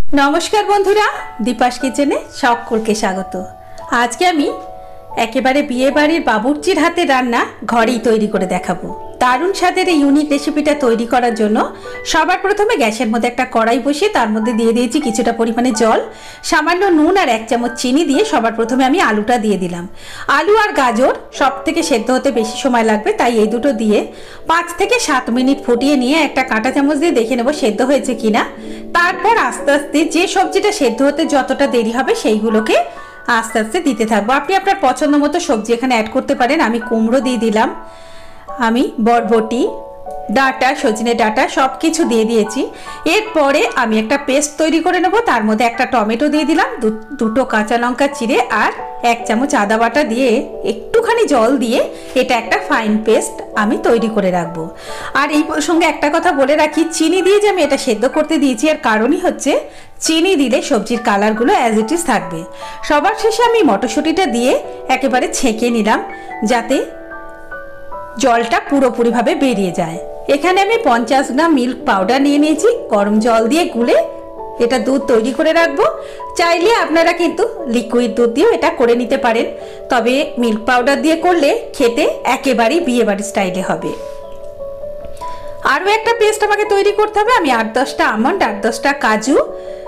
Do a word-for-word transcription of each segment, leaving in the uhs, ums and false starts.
नमस्कार बंधुरा दीपास किचेने सकलके स्वागत। आज के आमी एकेबारे बिये बाड़ीर बाबुर्चिर हाथे रान्ना घरेई तैरी करे देखाबो। दारुण स्वादेर এই ইউনিক রেসিপিটা তৈরি করার জন্য সবার প্রথমে গ্যাসের মধ্যে একটা কড়াই বসিয়ে তার মধ্যে দিয়ে দিয়েছি কিছুটা পরিমাণে জল, সামান্য নুন আর এক চামচ চিনি দিয়ে সবার প্রথমে আমি আলুটা দিয়ে দিলাম। আলু আর গাজর সবথেকে সেদ্ধ হতে বেশি সময় লাগবে, তাই এই দুটো দিয়ে পাঁচ থেকে সাত মিনিট ফুটিয়ে নিয়ে একটা কাঁটা চামচ দিয়ে দেখে নেব সেদ্ধ হয়েছে কিনা। তারপর আস্তে আস্তে যে সবজিটা সেদ্ধ হতে যতটা দেরি হবে সেইগুলোকে আস্তে আস্তে দিতে থাকবো। আপনি আপনার পছন্দ মতো সবজি এখানে অ্যাড করতে পারেন। আমি কুমড়ো দিয়ে দিলাম, আমি বরবটি, ডাঁটা, সজনে ডাঁটা সব কিছু দিয়ে দিয়েছি। এরপরে আমি একটা পেস্ট তৈরি করে নেব। তার মধ্যে একটা টমেটো দিয়ে দিলাম, দুটো কাঁচা লঙ্কা চিড়ে আর এক চামচ আদা বাটা দিয়ে একটুখানি জল দিয়ে এটা একটা ফাইন পেস্ট আমি তৈরি করে রাখবো। আর এই প্রসঙ্গে একটা কথা বলে রাখি, চিনি দিয়ে যে আমি এটা সেদ্ধ করতে দিয়েছি এর কারণই হচ্ছে চিনি দিলে সবজির কালারগুলো অ্যাজ ইট ইজ থাকবে। সবার শেষে আমি মটরশুঁটিটা দিয়ে একেবারে ছেঁকে নিলাম যাতে জলটা পুরোপুরিভাবে বেরিয়ে যায়। এখানে আমি পঞ্চাশ গ্রাম মিল্ক পাউডার নিয়ে নিয়েছি, গরম জল দিয়ে গুলে এটা দুধ তৈরি করে রাখবো। চাইলে আপনারা কিন্তু লিকুইড দুধ দিয়েও এটা করে নিতে পারেন, তবে মিল্ক পাউডার দিয়ে করলে খেতে একেবারেই বিয়েবাড়ি স্টাইলে হবে। আরও একটা পেস্ট আমাকে তৈরি করতে হবে। আমি আট দশটা আমন্ড, আট দশটা কাজু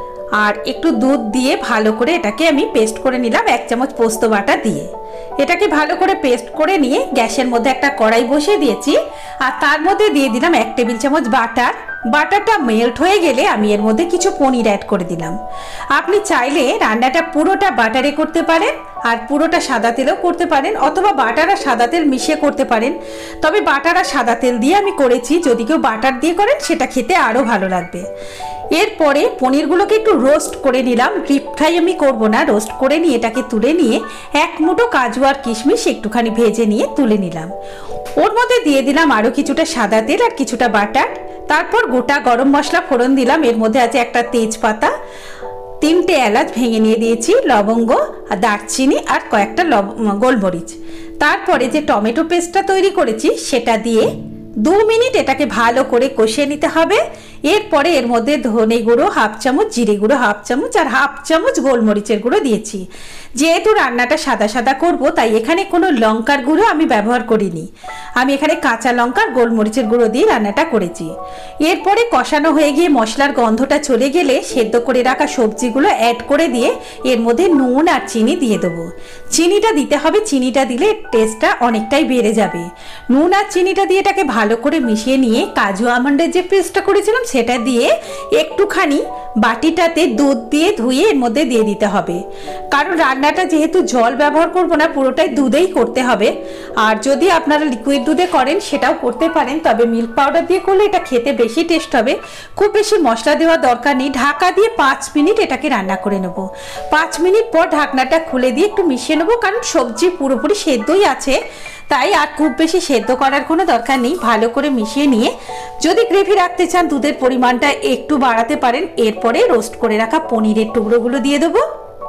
আর একটু দুধ দিয়ে ভালো করে এটাকে আমি পেস্ট করে নিলাম এক চামচ পোস্ত বাটা দিয়ে। এটাকে ভালো করে পেস্ট করে নিয়ে গ্যাসের মধ্যে একটা কড়াই বসিয়ে দিয়েছি আর তার মধ্যে দিয়ে দিলাম এক টেবিল চামচ বাটার। বাটারটা মেল্ট হয়ে গেলে আমি এর মধ্যে কিছু পনির অ্যাড করে দিলাম। আপনি চাইলে রান্নাটা পুরোটা বাটারে করতে পারেন আর পুরোটা সাদা তেলেও করতে পারেন, অথবা বাটার আর সাদা তেল মিশিয়ে করতে পারেন। তবে বাটার আর সাদা তেল দিয়ে আমি করেছি, যদি কেউ বাটার দিয়ে করেন সেটা খেতে আরও ভালো লাগবে। এরপরে পনিরগুলোকে একটু রোস্ট করে নিলাম, ডিপ ফ্রাই আমি করব না, রোস্ট করে নিয়ে এটাকে তুলে নিয়ে এক মুঠো কাজু আর কিশমিশ একটুখানি ভেজে নিয়ে তুলে নিলাম। ওর মধ্যে দিয়ে দিলাম আরও কিছুটা সাদা তেল আর কিছুটা বাটার। তারপর গোটা গরম মশলা ফোড়ন দিলাম, এর মধ্যে আছে একটা তেজপাতা, তিনটে এলাচ ভেঙে নিয়ে দিয়েছি, লবঙ্গ আর দারচিনি আর কয়েকটা লব গোলমরিচ। তারপরে যে টমেটো পেস্টটা তৈরি করেছি সেটা দিয়ে দু মিনিট এটাকে ভালো করে কষিয়ে নিতে হবে। এরপরে এর মধ্যে ধনে গুঁড়ো হাফ চামচ, জিরে গুঁড়ো হাফ চামচ আর হাফ চামচ গোলমরিচের গুঁড়ো দিয়েছি। যেহেতু রান্নাটা সাদা সাদা করব তাই এখানে কোনো লঙ্কার গুঁড়ো আমি ব্যবহার করিনি, আমি এখানে কাঁচা লঙ্কা আর গোলমরিচের গুঁড়ো দিয়ে রান্নাটা করেছি। এরপরে কষানো হয়ে গিয়ে মশলার গন্ধটা চলে গেলে সেদ্ধ করে রাখা সবজিগুলো অ্যাড করে দিয়ে এর মধ্যে নুন আর চিনি দিয়ে দেবো। চিনিটা দিতে হবে, চিনিটা দিলে টেস্টটা অনেকটাই বেড়ে যাবে। নুন আর চিনিটা দিয়ে এটাকে ভালো করে মিশিয়ে নিয়ে কাজু আমন্ডের যে পেস্টটা করেছিলাম সেটা দিয়ে একটুখানি বাটিটাতে দুধ দিয়ে ধুয়ে এর মধ্যে দিয়ে দিতে হবে, কারণ রান্নাটা যেহেতু জল ব্যবহার করব না পুরোটাই দুধেই করতে হবে। আর যদি আপনারা লিকুইড দুধে করেন সেটাও করতে পারেন, তবে মিল্ক পাউডার দিয়ে করলে এটা খেতে বেশি টেস্ট হবে। খুব বেশি মশলা দেওয়ার দরকার নেই। ঢাকা দিয়ে পাঁচ মিনিট এটাকে রান্না করে নেব। পাঁচ মিনিট পর ঢাকনাটা খুলে দিয়ে একটু মিশিয়ে নেবো, কারণ সবজি পুরোপুরি সেদ্ধই আছে, তাই আর খুব বেশি সেদ্ধ করার কোনো দরকার নেই। ভালো করে মিশিয়ে নিয়ে যদি গ্রেভি রাখতে চান দুধের পরিমাণটা একটু বাড়াতে পারেন। এরপরে রোস্ট করে রাখা পনিরের টুকরোগুলো দিয়ে দেবো।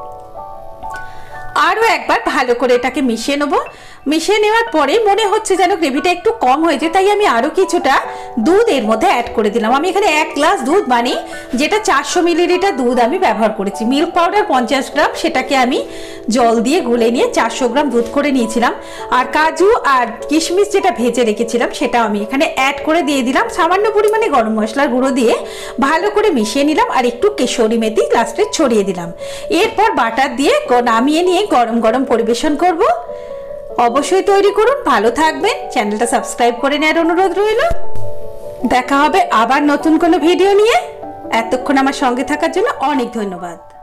আরও একবার ভালো করে এটাকে মিশিয়ে নেব। মিশিয়ে নেওয়ার পরে মনে হচ্ছে যেন গ্রেভিটা একটু কম হয়েছে, তাই আমি আরও কিছুটা দুধ এর মধ্যে অ্যাড করে দিলাম। আমি এখানে এক গ্লাস দুধ মানে যেটা চারশো মিলিলিটার দুধ আমি ব্যবহার করেছি। মিল্ক পাউডার পঞ্চাশ গ্রাম, সেটাকে আমি জল দিয়ে গুলে নিয়ে চারশো গ্রাম দুধ করে নিয়েছিলাম। আর কাজু আর কিশমিশ যেটা ভেজে রেখেছিলাম সেটাও আমি এখানে অ্যাড করে দিয়ে দিলাম। সামান্য পরিমাণে গরম মশলার গুঁড়ো দিয়ে ভালো করে মিশিয়ে নিলাম আর একটু কেশরি মেথি লাস্টে ছড়িয়ে দিলাম। এরপর বাটার দিয়ে নামিয়ে নিয়ে গরম গরম পরিবেশন করব। অবশ্যই তৈরি করুন, ভালো থাকবেন, চ্যানেলটা সাবস্ক্রাইব করে নেওয়ার অনুরোধ রইল। দেখা হবে আবার নতুন কোনো ভিডিও নিয়ে। এতক্ষণ আমার সঙ্গে থাকার জন্য অনেক ধন্যবাদ।